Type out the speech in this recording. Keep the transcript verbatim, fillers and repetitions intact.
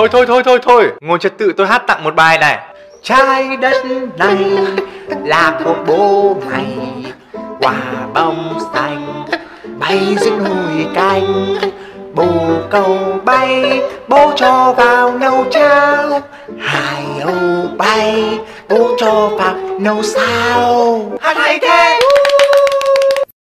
Thôi thôi thôi thôi thôi, ngồi trật tự tôi hát tặng một bài này. Trái đất này là của bố mày, quả bóng xanh bay dưới núi canh. Bồ câu bay, bố cho vào nấu cháo. Hải âu bay, bố cho vào nấu sao. Hát hay thế.